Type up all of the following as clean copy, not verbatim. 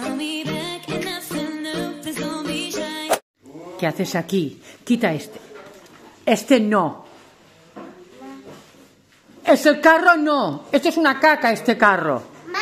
¿Qué haces aquí? Quita este. Este no. ¿Es el carro? No. Esto es una caca, este carro.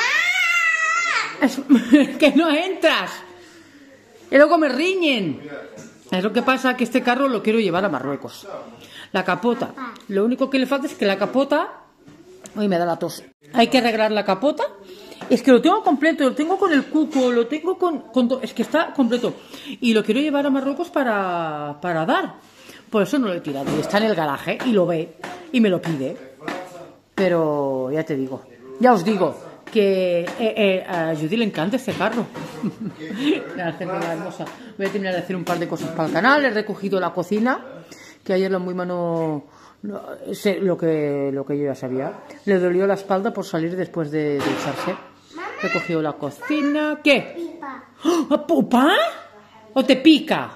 Es que no entras. Y luego me riñen. Es lo que pasa, que este carro lo quiero llevar a Marruecos. La capota. Lo único que le falta es que la capota... Uy, me da la tos. Hay que arreglar la capota. Es que lo tengo completo, lo tengo con el cuco, lo tengo con es que está completo. Y lo quiero llevar a Marruecos para dar. Por eso no lo he tirado. Y está en el garaje y lo ve y me lo pide. Pero ya te digo, ya os digo que a Judy le encanta este carro. La gente más hermosa. Voy a terminar de hacer un par de cosas para el canal. He recogido la cocina, que ayer la muy mano... No, sé lo que yo ya sabía. Le dolió la espalda por salir después de ducharse. He cogido la cocina. ¿Qué? ¿Oh, pupa? ¿O te pica?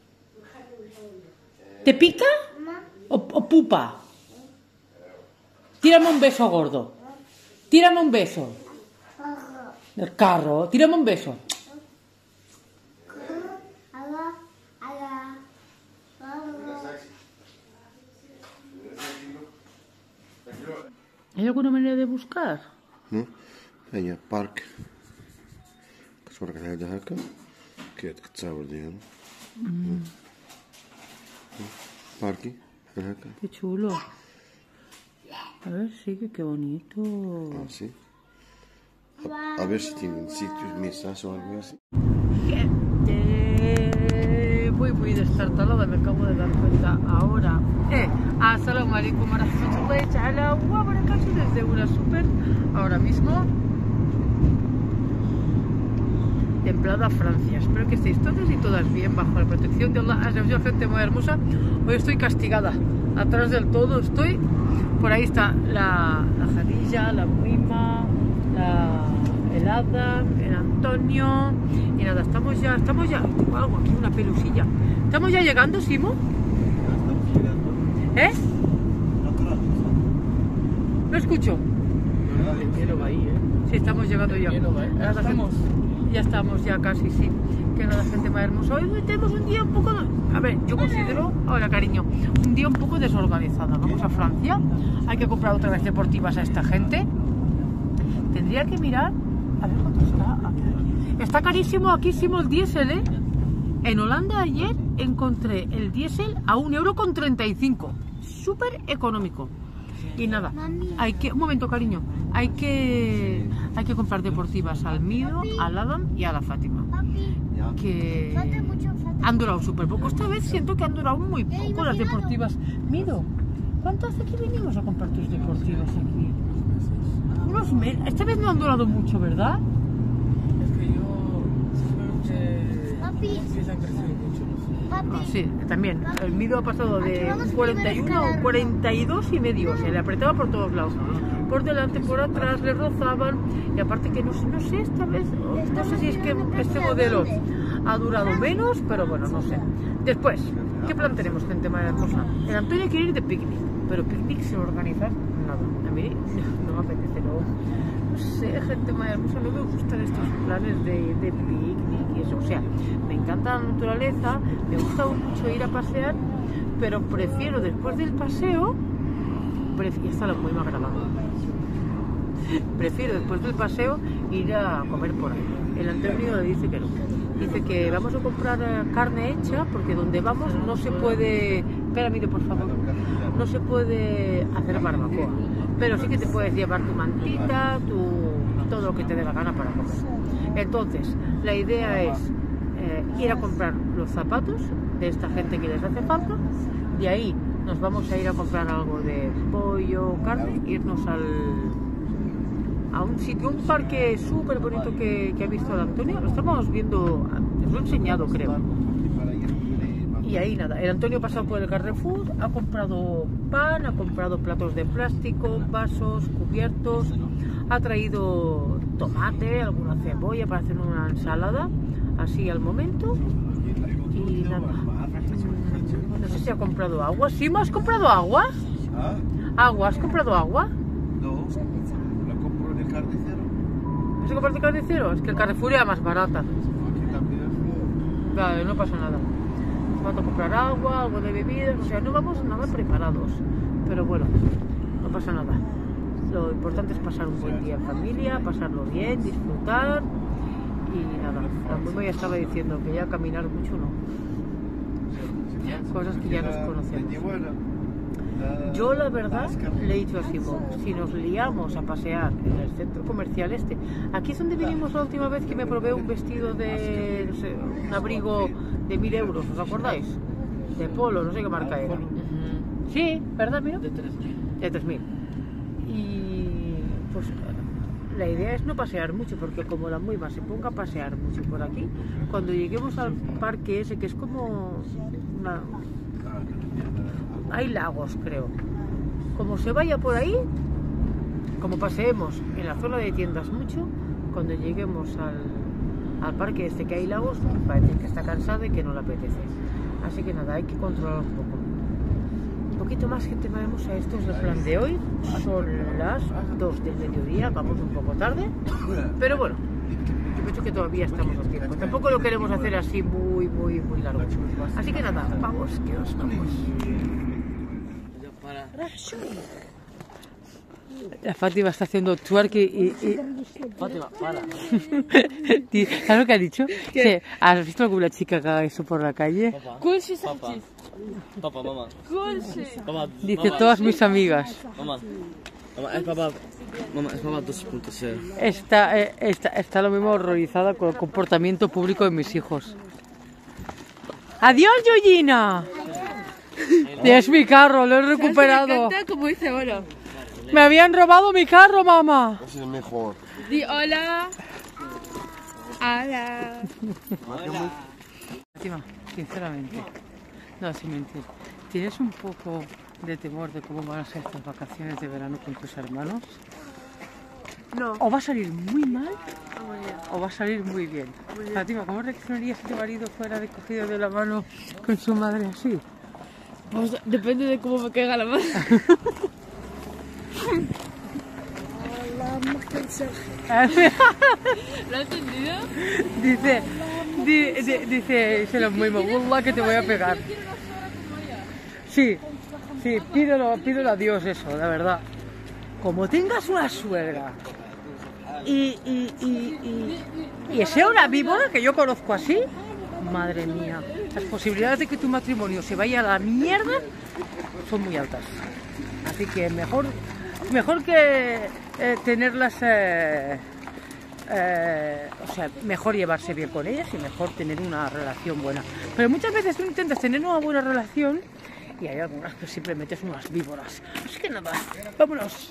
¿Te pica? ¿O pupa? Tírame un beso, gordo. Tírame un beso. El carro. Tírame un beso. ¿Hay alguna manera de buscar? No. هي بارك كتصورك على هذا هكا كتصور ديالو باركي هكا Qué chulo. A ver, sí, qué bonito. Ah, sí. A ver si tienen sitios, mesas o algo así. Voy destartalada, me acabo de dar cuenta ahora. Assalamu alaikum wa rahmatullahi ta'ala wa barakatuh desde una super ahora mismo. Templada Francia. Espero que estéis todos y todas bien bajo la protección de Allah. Yo, gente muy hermosa. Hoy estoy castigada. Atrás del todo estoy. Por ahí está la Jadilla, la Muima, el Adam, el Antonio. Y nada, estamos ya. Tengo algo aquí, una pelusilla. ¿Estamos ya llegando, Simo? ¿Eh? No escucho. Sí, estamos llegando ya. Ya estamos, ya casi, sí. Que nada, gente más hermosa. Hoy tenemos un día un poco... A ver, yo considero... Hola, cariño. Un día un poco desorganizado. Vamos a Francia. Hay que comprar otra vez deportivas a esta gente. Tendría que mirar... A ver cuánto está. Está carísimo, aquísimo el diésel, ¿eh? En Holanda ayer encontré el diésel a 1,35 €. Súper económico. Y nada, hay que... Un momento, cariño. Hay que comprar deportivas al Mido, al Adam y a la Fátima. Que han durado súper poco. Esta vez siento que han durado muy poco las deportivas. Mido, ¿cuánto hace que venimos a comprar tus deportivas aquí? Unos meses. Esta vez no han durado mucho, ¿verdad? Es que yo simplemente han crecido mucho. Sí, también. El Mido ha pasado de un 41 a un 42 y medio. O sea, le apretaba por todos lados. Por delante, por atrás, le rozaban. Y aparte que no sé esta vez, no sé si es que este modelo ha durado menos, pero bueno, no sé. Después, ¿qué plan tenemos, gente más hermosa? El Antonio quiere ir de picnic, pero picnic sin organizar nada. A mí no me apetece, no sé, gente más hermosa, no me gustan estos planes de picnic y eso. O sea, me encanta la naturaleza, me gusta mucho ir a pasear, pero prefiero después del paseo, ya está lo muy más grabado. Prefiero después del paseo ir a comer por ahí. El Antonio le dice que no. Dice que vamos a comprar carne hecha porque donde vamos no se puede... Espera, mire, por favor. No se puede hacer barbacoa. Pero sí que te puedes llevar tu mantita, todo lo que te dé la gana para comer. Entonces, la idea es ir a comprar los zapatos de esta gente que les hace falta. De ahí nos vamos a ir a comprar algo de pollo, carne, irnos a un sitio, un parque súper bonito que ha visto el Antonio. Lo estamos viendo, os lo he enseñado, creo. Y ahí nada, el Antonio ha pasado por el Carrefour, ha comprado pan, ha comprado platos de plástico, vasos, cubiertos, ha traído tomate, alguna cebolla para hacer una ensalada, así al momento. Y nada, no sé si ha comprado agua. ¿Sí me has comprado agua? ¿Agua? ¿Has comprado agua? No, la compro en el carnicero. ¿Vas a comprarte carnicero? Es que el Carrefour era más barata. Vale, no pasa nada. Vamos a comprar agua, algo de bebidas, o sea, no vamos nada preparados. Pero bueno, no pasa nada. Lo importante es pasar un buen día en familia, pasarlo bien, disfrutar. Y nada, la mamá ya estaba diciendo que ya caminar mucho no. Cosas que ya nos conocemos. Yo la verdad le he dicho a Simón, si nos liamos a pasear en el centro comercial este, aquí es donde vinimos la última vez que me probé un vestido de, no sé, un abrigo de 1000 euros, ¿os acordáis? De Polo, no sé qué marca era. Sí, ¿verdad, mío? De 3.000. De 3000. Y pues la idea es no pasear mucho, porque como la Muima se ponga a pasear mucho por aquí, cuando lleguemos al parque ese, que es como una... hay lagos, creo. Como se vaya por ahí, como paseemos en la zona de tiendas mucho, cuando lleguemos al parque este que hay lagos, parece que está cansada y que no le apetece. Así que nada, hay que controlar un poco. Un poquito más, gente, vamos a esto es el plan de hoy. Son las 2 del mediodía, vamos un poco tarde, pero bueno, yo pienso que todavía estamos a tiempo. Tampoco lo queremos hacer así muy largo. Así que nada, vamos, que nos vamos. La Fátima está haciendo twerk y... Fátima, para. ¿Sabes lo que ha dicho? Que, ¿has visto alguna chica que haga eso por la calle? Papá. Papá, mamá. Papá, Dice, todas mis amigas. Mamá, es papá. Mamá, es papá 2.0. Está lo mismo horrorizada con el comportamiento público de mis hijos. ¡Adiós, Yoyina! Es mi carro, lo he recuperado. Me encanta como dice ahora. Me habían robado mi carro, mamá. Es el mejor. Di hola. Hola. Fátima, sinceramente, no, sin mentir, ¿tienes un poco de temor de cómo van a ser estas vacaciones de verano con tus hermanos? No. O va a salir muy mal o va a salir muy bien. Fátima, ¿cómo reaccionarías si tu marido fuera cogido de la mano con su madre así? Pues, depende de cómo me caiga la mano. ¿Lo has entendido? Dice lo mismo, wallah que te voy a pegar. Sí, pídelo a Dios eso, la verdad. Como tengas una suegra y sea una víbora, que yo conozco así, madre mía, las posibilidades de que tu matrimonio se vaya a la mierda son muy altas. Así que mejor que tenerlas, o sea, mejor llevarse bien con ellas y mejor tener una relación buena. Pero muchas veces tú intentas tener una buena relación y hay algunas que simplemente son unas víboras. Así que nada, vámonos.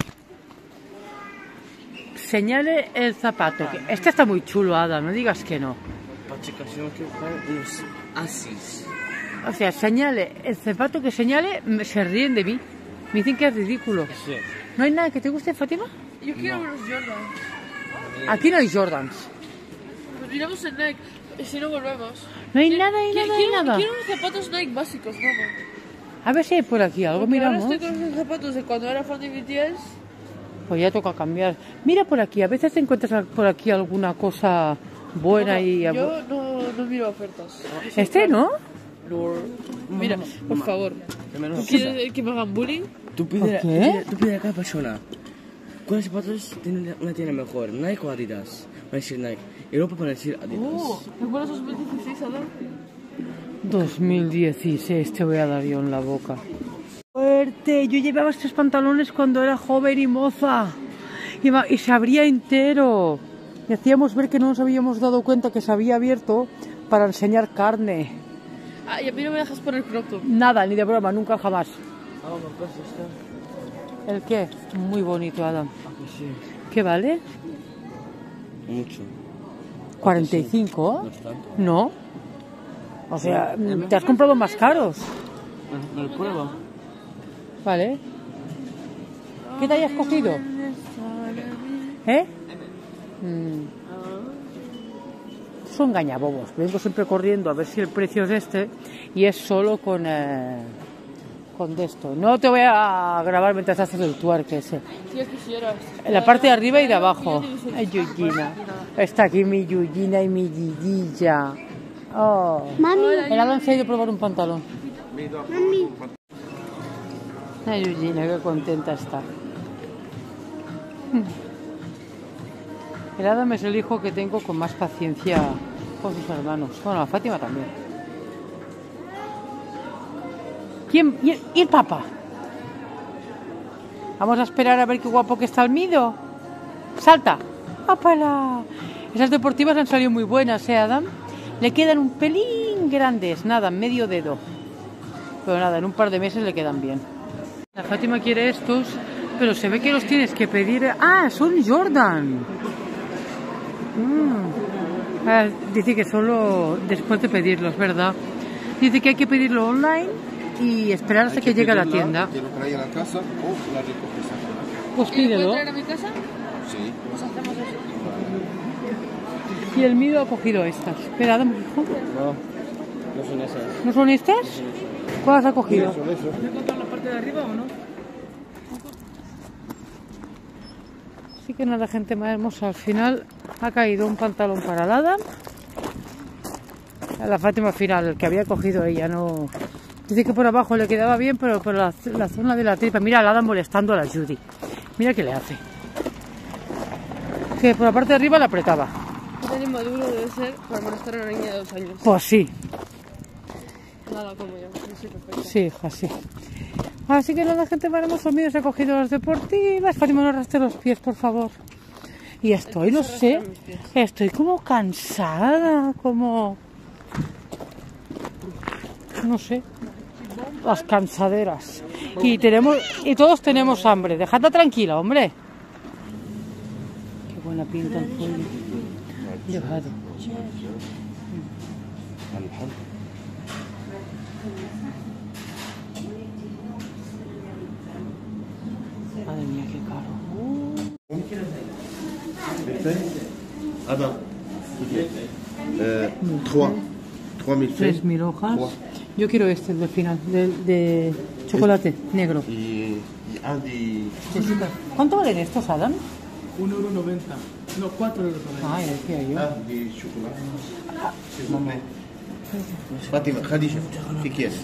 Señale el zapato. Este está muy chulo, Ada, no digas que no. Chicas, yo quiero buscar unos Asis. O sea, señale el zapato que señale, se ríen de mí. Me dicen que es ridículo. Sí. ¿No hay nada que te guste, Fátima? Yo quiero unos Jordan. Aquí no hay Jordans. Pues miramos en Nike. Y si no volvemos. No hay nada, nada. Quiero unos zapatos Nike básicos, mamá. A ver si hay por aquí algo, Porque miramos. ahora estoy con los zapatos de cuando era fan de BTS. Pues ya toca cambiar. Mira por aquí, a veces te encuentras por aquí alguna cosa buena y... Yo no miro ofertas. Este, ¿no? Mira, por favor. ¿Tú quieres que me hagan bullying? Tú pide ¿Qué? a cada persona. ¿Cuáles zapatos tiene una tienda mejor? ¿Nike o Adidas? Va a decir Nike. Europa para decir Adidas. ¿Recuerdas 2016, Adam? 2016, te voy a dar yo en la boca. Fuerte, yo llevaba estos pantalones cuando era joven y moza. Y se abría entero. Y hacíamos ver que no nos habíamos dado cuenta que se había abierto para enseñar carne. Ah, y a mí no me dejas poner crop top. Nada, ni de broma, nunca jamás. Ah, me pasa esto. ¿El qué? Muy bonito, Adam. Ah, que sí. ¿Qué vale? Mucho. 45. No es tanto. No. O sea, te has comprado más caros. ¿Me lo pruebo? Vale. ¿Qué te hayas cogido? ¿Eh? Son engañabobos. Vengo siempre corriendo a ver si el precio es este y es solo con con esto. No te voy a grabar mientras haces el twerk ese. Tío, quisieras. En la parte de arriba y de abajo. Ay, Yuyina. Está aquí mi Yuyina y mi Yiyilla. Oh. Mami. El Adam se ha ido a probar un pantalón. Mami. Ay, Yuyina, qué contenta está. El Adam es el hijo que tengo con más paciencia con sus hermanos. Bueno, a Fátima también. ¿Quién? ¿Y el papá? Vamos a esperar a ver qué guapo que está el Mido. ¡Salta! ¡Ópala! Esas deportivas han salido muy buenas, ¿eh, Adam? Le quedan un pelín grandes, nada, medio dedo. Pero nada, en un par de meses le quedan bien. La Fátima quiere estos, pero se ve que los tienes que pedir... ¡Ah, son Jordan! Dice que solo después de pedirlos, ¿verdad? Dice que hay que pedirlo online y esperar hasta que llegue a la tienda. Que lo traigan a casa o la recoges acá. Pues pídelo. ¿Puedo traer a mi casa? Sí. Pues hacemos eso. Y el Mido ha cogido estas. Espera, dame, hijo. No, no son esas. ¿No son estas? ¿Cuáles ha cogido? Son esos. ¿Me contar la parte de arriba o no? Así que nada, gente más hermosa. Al final ha caído un pantalón para el Adam. A la Fátima al final, el que había cogido ella, no... Dice que por abajo le quedaba bien, pero por la zona de la tripa. Mira al Adam molestando a la Judy. Mira qué le hace. Que por la parte de arriba la apretaba. Qué tan inmaduro debe ser para molestar a una niña de 2 años. Pues sí, Nada como yo, no soy perfecta. sí, hija, sí. Así que nada, gente, para los míos he cogido las deportivas. Fátima, no arrastre los pies, por favor. Y estoy, no sé, estoy como cansada, como... No sé, las cansaderas. Y todos tenemos hambre. Dejadla tranquila, hombre. Qué buena pinta el pollo. Dejado. Madre mía, qué caro. Adam. 3.000 francs. 3.000 hojas. Yo quiero este del final, de chocolate negro. Y un de... ¿Cuánto valen estos, Adam? 1,90 €. No, 4 €. Ay, decía yo. Un de chocolate. S'il vous plaît. Fátima, Khadija, ¿qué quieres?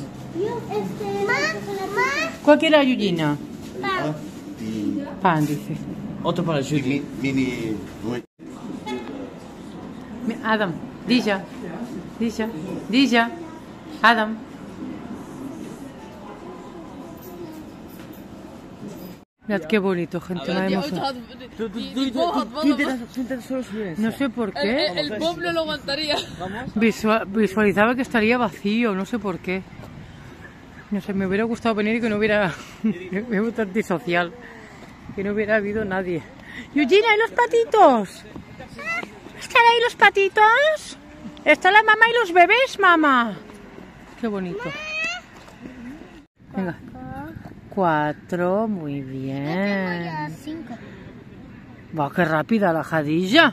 ¿Cuál quiere la Yuyina? Un de... Pan, dice. Otro para el Judy. Mini... Adam, Dija, Adam. Mirad qué bonito, gente. Ja, Vamos a- No sé por qué. El Bob no lo aguantaría. Visualizaba que estaría vacío, no sé por qué. No sé, me hubiera gustado venir y que no hubiera... Me gusta antisocial. Que no hubiera habido nadie. Eugenia, ¿y los patitos? ¿Están ahí los patitos? ¿Está la mamá y los bebés, mamá? Qué bonito. Venga. 4, muy bien. 5. Va, qué rápida la Jadilla.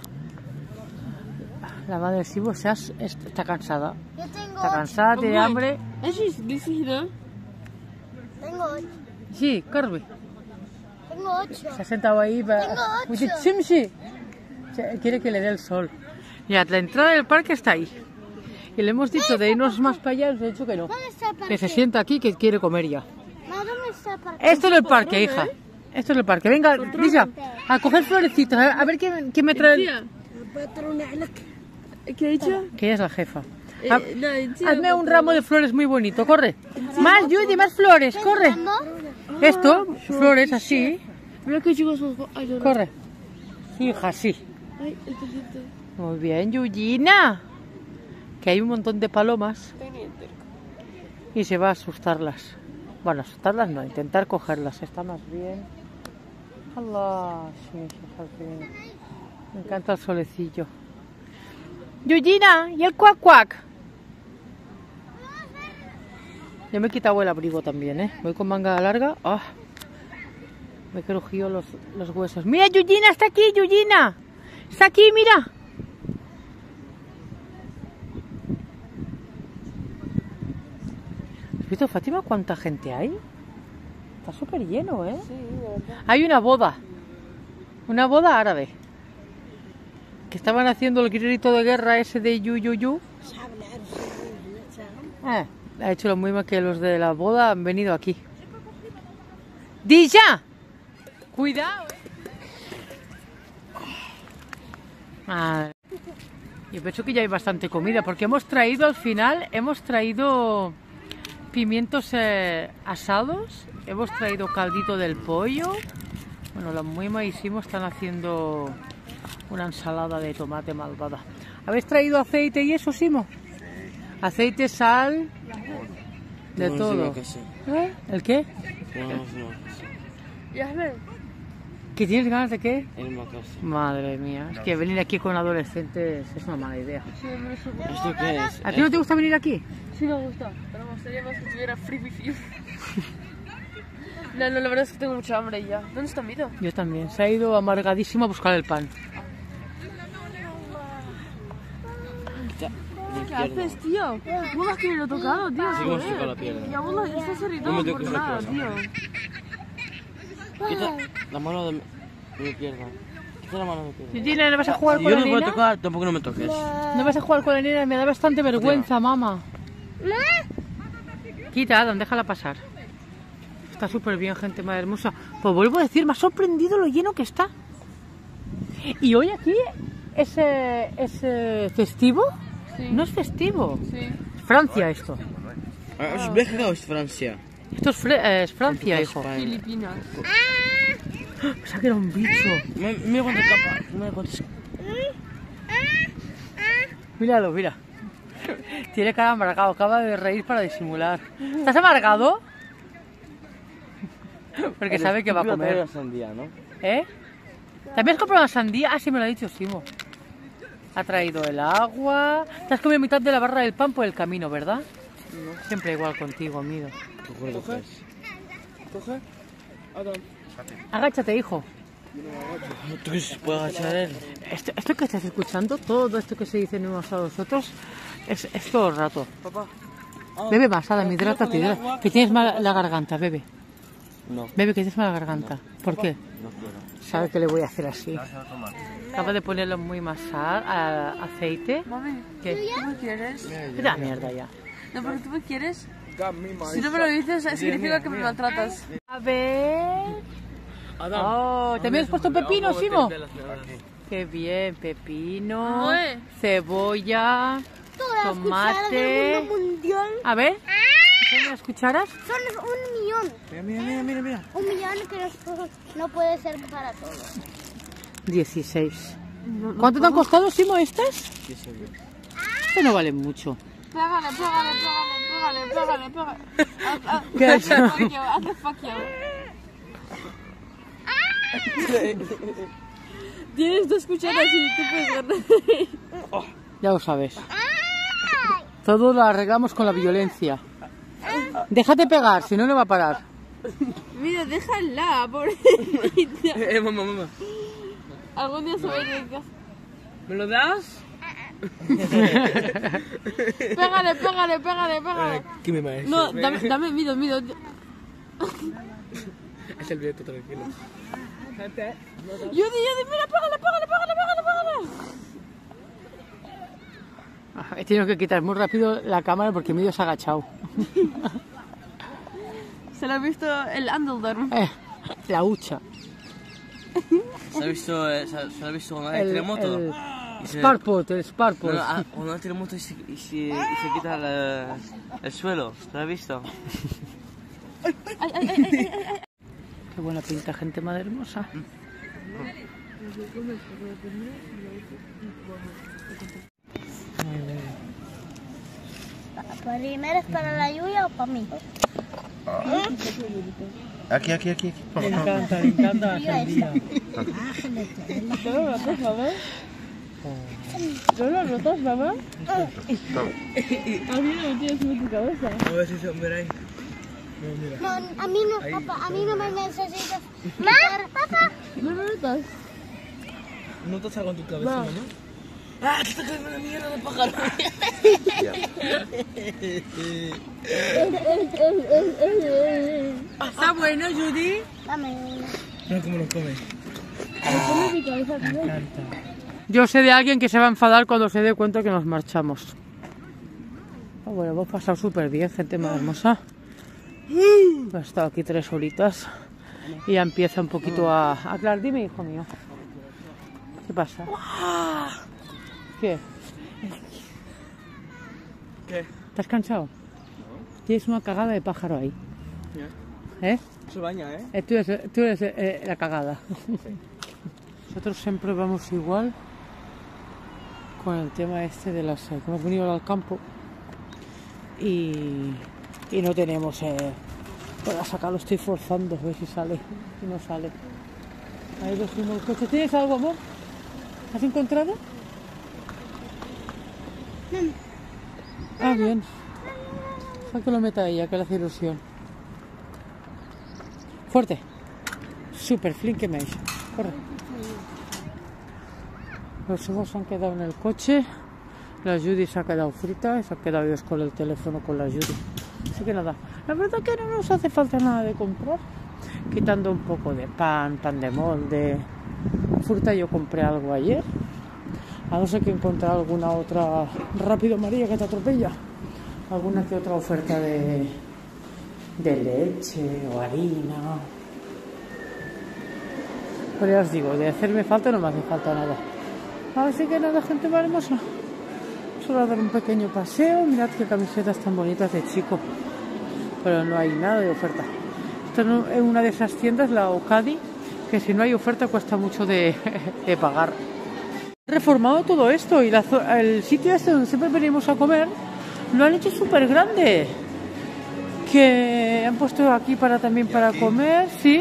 La madre de Sibo está cansada. Yo tengo Está cansada, tiene hambre. This is the... Tengo 8. Sí, Corby. Tengo 8. Se ha sentado ahí. Tengo 8. Quiere que le dé el sol. Ya, la entrada del parque está ahí. Y le hemos dicho de irnos más para allá, nos ha dicho que no. ¿Dónde está el parque? Que se sienta aquí, que quiere comer ya. Ma, ¿dónde está el parque? Esto es el parque, hija. Esto es el parque. Venga, Lisa, a coger florecitas. A ver quién me trae. Tía, ¿qué ha dicho? Que ella es la jefa. No, Hazme un ramo de flores muy bonito, corre. Más, Judy, más flores, corre. Esto, flores así. Mira que chicos los... Ay, no, no. Corre. Sí, hija, sí. Ay, el pecito. Muy bien, Yuyina. Que hay un montón de palomas Teniente. y se va a asustarlas. Bueno, asustarlas no, intentar cogerlas. Está más bien. Allah, sí, fíjate. Me encanta el solecillo. Yuyina, ¿y el cuac cuac? Yo me he quitado el abrigo también, ¿eh? Voy con manga larga. ¡Ah! Me he crujido los huesos. ¡Mira, Yuyina! ¡Está aquí, Yuyina! ¡Está aquí, mira! visto, Fátima, cuánta gente hay? Está súper lleno, ¿eh? Sí, de verdad. Hay una boda árabe. Que estaban haciendo el grito de guerra ese de yu. Ha hecho lo mismo que los de la boda han venido aquí. ¡Dija! ¡Cuidado! Madre. Yo pienso que ya hay bastante comida porque hemos traído al final, pimientos asados, hemos traído caldito del pollo. Bueno, los muy maísimos están haciendo una ensalada de tomate malvada. ¿Habéis traído aceite y eso, Simo? Aceite, sal, de todo. ¿Eh? ¿El qué? Ya ves. ¿Que tienes ganas de qué? En una casa. Madre mía, es que venir aquí con adolescentes es una mala idea. Sí, me gusta. ¿Esto qué es? ¿A ti no te gusta venir aquí? Sí me gusta, pero me gustaría más que tuviera free wifi. No, la verdad es que tengo mucha hambre ya. ¿Dónde está Mido? Yo también. Se ha ido amargadísimo a buscar el pan. ¿Qué haces, tío? Bola que me lo he tocado, tío. Sí, hemos tocado la pierna. Ya, bola, estás irritado No me por toques la nada, pierna. tío. Quita la mano de mi pierna. Quita la mano de mi pierna. Titina, ¿no vas a jugar con Yo la no puedo nena? tocar, tampoco no me toques. ¿No vas a jugar con la nena? Me da bastante vergüenza, mamá. Quita, Adam, déjala pasar. Está súper bien, gente, madre hermosa. Pues vuelvo a decir, me ha sorprendido lo lleno que está. Y hoy aquí es festivo. Sí. No es festivo. Sí. Francia esto. ¿Es Bélgica o es Francia? Esto es Francia, hijo. Filipinas. Pensaba que era un bicho. Mira cuántas capas. Mira cuántas. Míralo, mira. Tiene cara amargado, acaba de reír para disimular. ¿Estás amargado? Porque sabe que va a comer. La sandía, ¿no? ¿Eh? ¿También has comprado una sandía? Ah, sí, me lo ha dicho Simo. Ha traído el agua. Te has comido mitad de la barra del pan por el camino, ¿verdad? No. Siempre igual contigo, amigo. Coge. Adam. Agáchate, hijo. ¿Tú crees que se puede agachar él? Esto que estás escuchando, todo esto que se dice unos a los otros, es todo el rato. Papá. Bebe más, Adam, hidrátate. Que tienes mal la garganta, bebe. No. Bebe, que tienes mala garganta. ¿Por qué? No quiero. ¿Sabes que le voy a hacer así? Acaba de ponerlo muy más aceite. Mami, ¿Qué? ¿tú me quieres? La mierda ya. No, porque tú me quieres. Si no me lo dices, significa que me maltratas. A ver. Oh, ¿también has puesto pepino, Simo? Qué bien, pepino, Oye. cebolla, tomate. mundial A ver, ¿son las cucharas? son 1 millón. Mira. 1 millón que no puede ser para todos. 16. ¿Cuánto te han costado, Simo, estas? Estas no valen mucho. Pégale. ¿Qué ha hecho? Haz the fuck you. Tienes 2 cucharas y tú puedes ganar. Ya lo sabes. Todo lo arreglamos con la violencia. Déjate pegar, si no, no va a parar. Mira, déjala, pobrecita. Mamá. Algún día se va a ir de casa. ¿Me lo das? Pégale. ¿Qué me parece? No, dame, Mido. Es el viento, tranquilo. Yudi, mira, pégale. He tenido que quitar muy rápido la cámara porque Mido se ha agachado. Se lo ha visto el Andaldorm. La hucha. ¿Se ha visto cuando hay terremoto? El Sparpot, el Sparpot. No, cuando hay terremoto y se quita el suelo. ¿Lo has visto? Qué buena pinta, gente, madre hermosa. ¿Primero es para la lluvia o para mí? Aquí. Me encanta la sandía. ¿No lo notas, mamá? A mí no me tienes en tu cabeza. A ver si se hombre ahí. No, a mí no, papá, a mí no me necesitas. ¿Papá? ¿No lo notas? ¿Notas algo en tu cabeza, mamá? ¡Ah, te está cayendo una mierda de pájaro! ¿Está bueno, Judy? Dame una. Mira cómo lo come. Come mi cabeza también. Yo sé de alguien que se va a enfadar cuando se dé cuenta que nos marchamos. Oh, bueno, hemos pasado súper bien, gente más hermosa. He estado aquí 3 horitas y ya empieza un poquito a aclarar. Dime, hijo mío. ¿Qué pasa? ¿Qué? ¿Qué? ¿Estás cansado? Tienes una cagada de pájaro ahí. ¿Eh? Se baña, ¿eh? Tú eres la cagada. Nosotros siempre vamos igual con el tema este de las... que hemos venido al campo y no tenemos... para sacarlo estoy forzando, a ver si sale. Y no sale. Ahí lo fuimos el coche. ¿Tienes algo, amor? ¿Has encontrado? Ah, bien. Deja que lo meta ella, que le hace ilusión. Fuerte. Super flink que me ha hecho. Corre. Los hijos se han quedado en el coche. La Judy se ha quedado frita y se ha quedado ellos con el teléfono con la Judy. Así que nada. La verdad que no nos hace falta nada de comprar. Quitando un poco de pan de molde. Fruta yo compré algo ayer. A no ser que encontrar alguna otra rápido María que te atropella. Alguna que otra oferta de leche o harina. Pero ya os digo, de hacerme falta no me hace falta nada. Así que nada, gente más hermosa. Solo a dar un pequeño paseo. Mirad qué camisetas tan bonitas de chico. Pero no hay nada de oferta. Esto es una de esas tiendas, la Ocadi, que si no hay oferta cuesta mucho de pagar. He reformado todo esto y el sitio este donde siempre venimos a comer lo han hecho súper grande. Que han puesto aquí también para comer, ¿sí?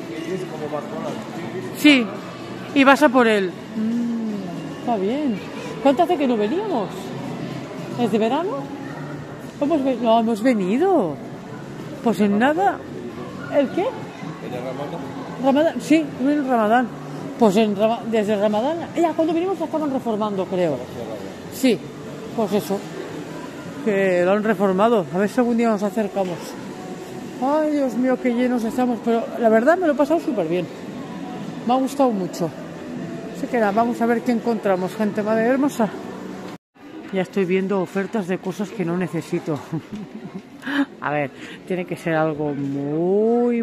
Sí, y vas a por él. Está bien. ¿Cuánto hace que no veníamos? ¿Es de verano? No, hemos venido. Pues en nada. ¿El qué? Ramadán. Sí, en Ramadán. Pues desde Ramadán. Ya, cuando vinimos lo estaban reformando, creo. Sí, pues eso. Que lo han reformado. A ver si algún día nos acercamos. Ay, Dios mío, qué llenos estamos. Pero la verdad me lo he pasado súper bien. Me ha gustado mucho. Así que nada, vamos a ver qué encontramos, gente madre hermosa. Ya estoy viendo ofertas de cosas que no necesito. A ver, tiene que ser algo muy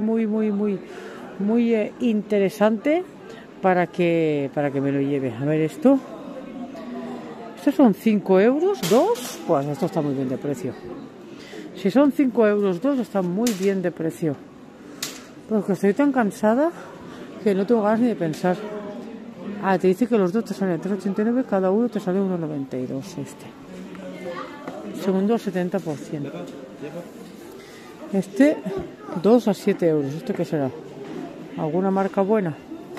interesante para que me lo lleve. A ver esto. Estos son 5 euros, 2. Pues esto está muy bien de precio. Si son 5 euros, 2 está muy bien de precio. Porque estoy tan cansada que no tengo ganas ni de pensar. Ah, te dice que los dos te salen 3,89, cada uno te sale 1,92 este. Segundo 70%. Este 2 a 7 euros. ¿Esto qué será? ¿Alguna marca buena?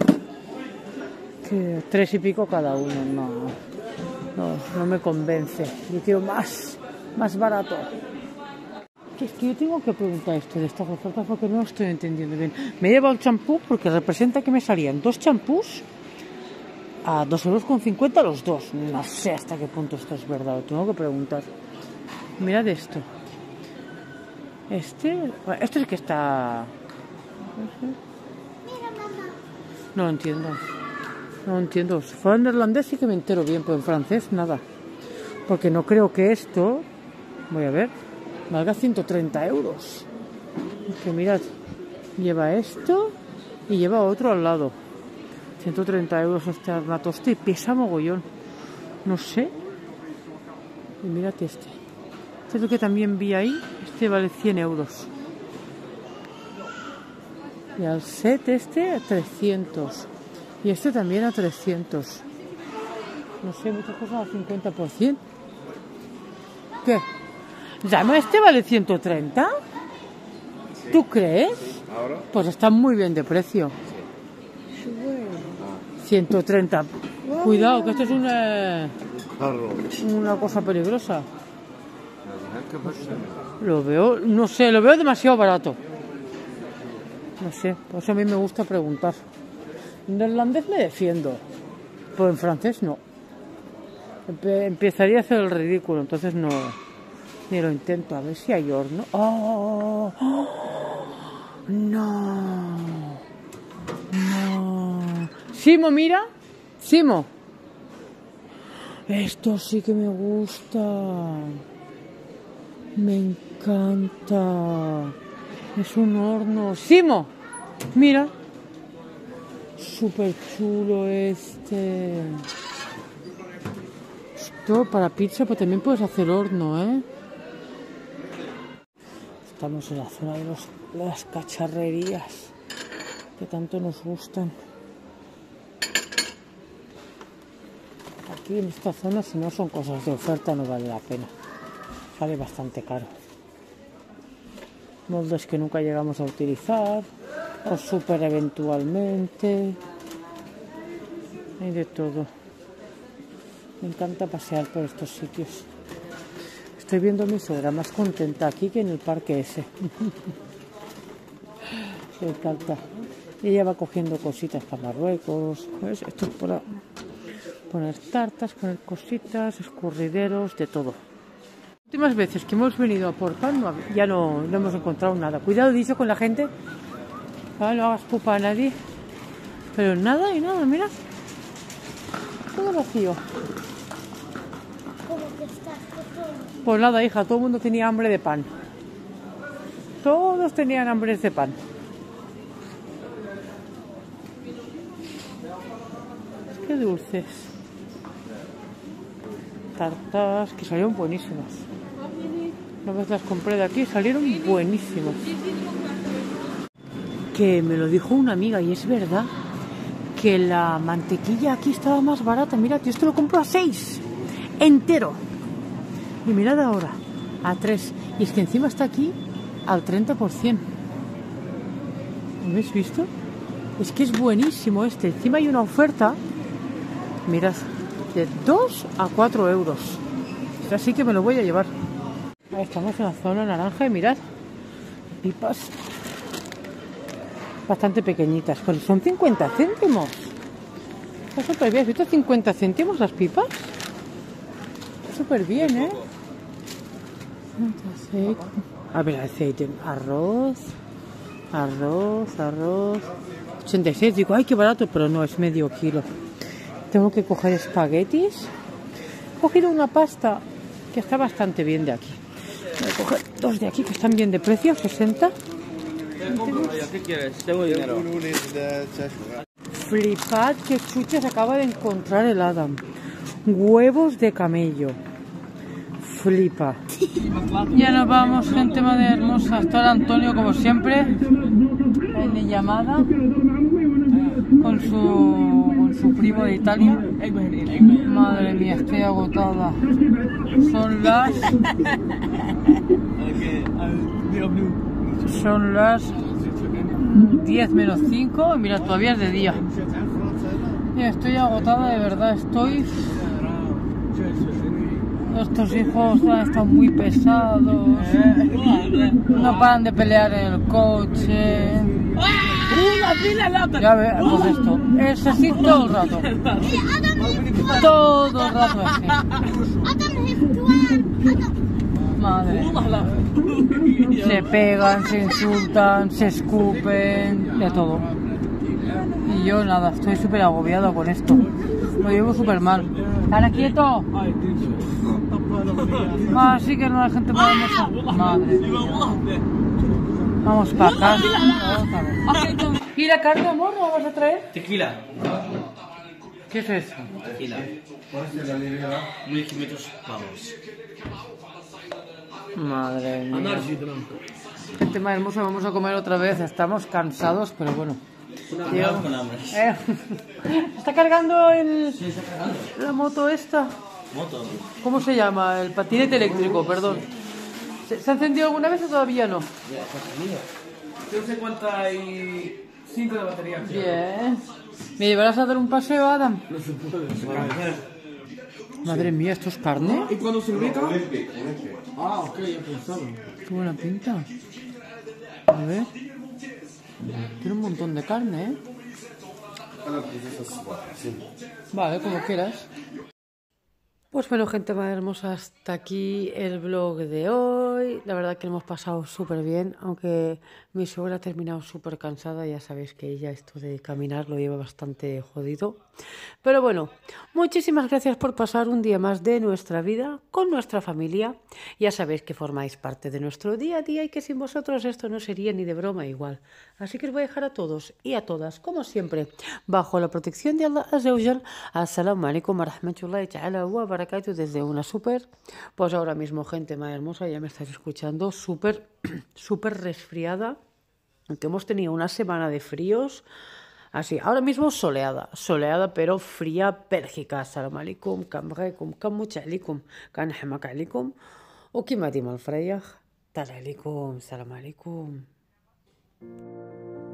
Que 3 y pico cada uno. No me convence. Yo quiero más barato. Es que yo tengo que preguntar esto de estas ofertas porque no lo estoy entendiendo bien. Me he llevado el champú porque representa que me salían 2 champús a 2,50 € los dos. No sé hasta qué punto esto es verdad, lo tengo que preguntar. Mirad esto. Este es que está... No lo entiendo. No lo entiendo. Si fuera en neerlandés sí que me entero bien, pero en francés nada. Porque no creo que esto... Voy a ver. Valga 130 euros. Que mirad. Lleva esto y lleva otro al lado. 130 euros este armatoste y pesa mogollón. No sé. Y mirad este. Este es lo que también vi ahí. Este vale 100 euros. Y al set este a 300. Y este también a 300. No sé, muchas cosas al 50%. ¿Qué? ¿Llama este vale 130? ¿Tú crees? Pues está muy bien de precio. 130. Cuidado, que esto es una cosa peligrosa. Lo veo, no sé, lo veo demasiado barato. No sé, por eso a mí me gusta preguntar. En neerlandés me defiendo, pero en francés no. Empezaría a hacer el ridículo, entonces no, ni lo intento. A ver si hay horno. ¡Oh! ¡Oh! ¡No! ¡No! Simo, mira. Simo. Esto sí que me gusta. Me encanta. Es un horno. Simo, mira. Súper chulo este. Esto para pizza, pero también puedes hacer horno, ¿eh? Estamos en la zona de las cacharrerías que tanto nos gustan. Aquí en esta zona, si no son cosas de oferta, no vale la pena. Sale bastante caro. Moldes que nunca llegamos a utilizar, o súper eventualmente. Hay de todo. Me encanta pasear por estos sitios. Estoy viendo a mi suegra más contenta aquí que en el parque ese. Me encanta. Y ella va cogiendo cositas para Marruecos. ¿Ves? Esto es para poner tartas, poner cositas, escurrideros, de todo. Las últimas veces que hemos venido a por pan ya no hemos encontrado nada. Cuidado, dice con la gente. Ah, no hagas pupa a nadie. Pero nada y nada, mira. Todo vacío. Pues nada, hija, todo el mundo tenía hambre de pan. Todos tenían hambre de pan. Qué dulces. Tartas que salieron buenísimas. Una vez las compré de aquí, salieron buenísimas. Que me lo dijo una amiga y es verdad que la mantequilla aquí estaba más barata. Mira, yo esto lo compro a 6 entero. Y mirad ahora, a 3. Y es que encima está aquí al 30%. ¿Lo habéis visto? Es que es buenísimo este. Encima hay una oferta, mirad, de 2 a 4 euros. Así que me lo voy a llevar. Ahí estamos en la zona naranja y mirad, pipas bastante pequeñitas, pero son 50 céntimos. Está súper bien. ¿Has visto 50 céntimos las pipas? Súper bien, ¿eh? Aceite. A ver, aceite. Arroz. 86. Digo, ay, qué barato, pero no, es medio kilo. Tengo que coger espaguetis. He cogido una pasta que está bastante bien de aquí. Voy a coger 2 de aquí que están bien de precio, 60. ¿Qué quieres? Tengo dinero. Flipad que chuches acaba de encontrar el Adam. Huevos de camello. Flipa. Ya nos vamos, gente madre hermosa. Está el Antonio como siempre en llamada con su primo de Italia. Madre mía, estoy agotada. Son las 10 menos 5 y mira, todavía es de día. Estoy agotada, de verdad, estoy. Estos hijos están muy pesados, no paran de pelear en el coche. Ya ves, pues esto, es así todo el rato. Todo el rato así. Madre. Se pegan, se insultan, se escupen, de todo. Y yo nada, estoy súper agobiado con esto. Lo llevo súper mal. ¡Para quieto! Ah, sí que no hay gente más hermosa. Madre mía. Vamos para acá. ¿Y la carne, amor, la vas a traer? Tequila. ¿Qué es eso? Tequila. 1500 pavos. Madre mía. Gente más hermosa, vamos a comer otra vez. Estamos cansados, pero bueno. Digamos con hambre. ¿Está cargando la moto esta? Moto. ¿Cómo se llama? El patinete eléctrico, perdón. ¿Se ha encendido alguna vez o todavía no? Tengo 55 de batería. Bien. ¿Me llevarás a dar un paseo, Adam? No se puede. Madre mía, ¿esto es carne? ¿Y cuando se ubica? Ah, ok, ya pensaba. Qué buena pinta. A ver. Tiene un montón de carne, ¿eh? Vale, como quieras. Pues bueno, gente más hermosa, hasta aquí el vlog de hoy. La verdad que lo hemos pasado súper bien, aunque mi suegra ha terminado súper cansada. Ya sabéis que ella esto de caminar lo lleva bastante jodido. Pero bueno, muchísimas gracias por pasar un día más de nuestra vida con nuestra familia. Ya sabéis que formáis parte de nuestro día a día y que sin vosotros esto no sería ni de broma igual. Así que os voy a dejar a todos y a todas, como siempre, bajo la protección de Allah Azza wa Jal. Assalamu alaikum wa rahmatullahi ta'ala wa barakatuh desde una súper. Pues ahora mismo, gente más hermosa, ya me estáis escuchando súper resfriada. Aunque hemos tenido una semana de fríos. Así, ahora mismo soleada pero fría Bélgica. Assalamu alaikum, kam bghaykum, kam much alaikum, kan hamak alaikum. وكما ديما الفريخ طال عليكم. السلام عليكم.